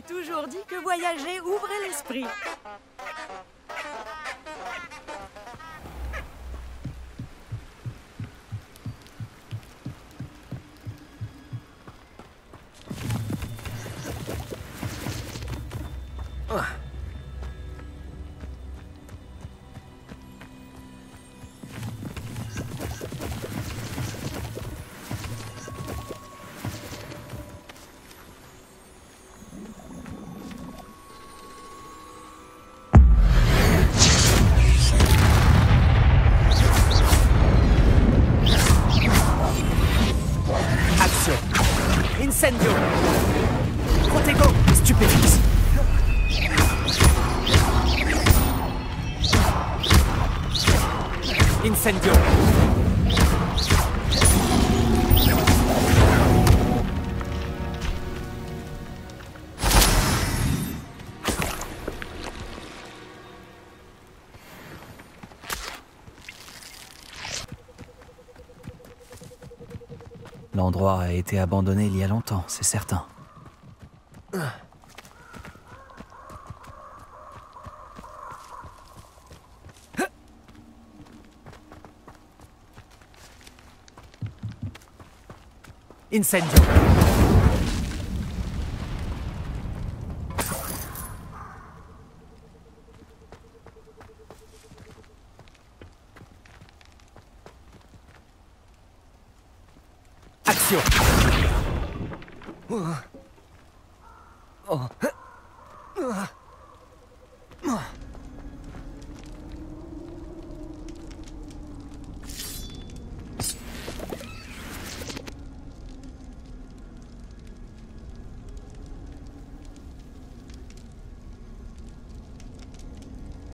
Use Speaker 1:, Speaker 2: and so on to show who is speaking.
Speaker 1: toujours dit que voyager ouvrait l'esprit.
Speaker 2: Incendio! Protego! Stupefix! Incendio!
Speaker 3: L'endroit a été abandonné il y a longtemps, c'est certain.
Speaker 2: Incendio! Action! Oh.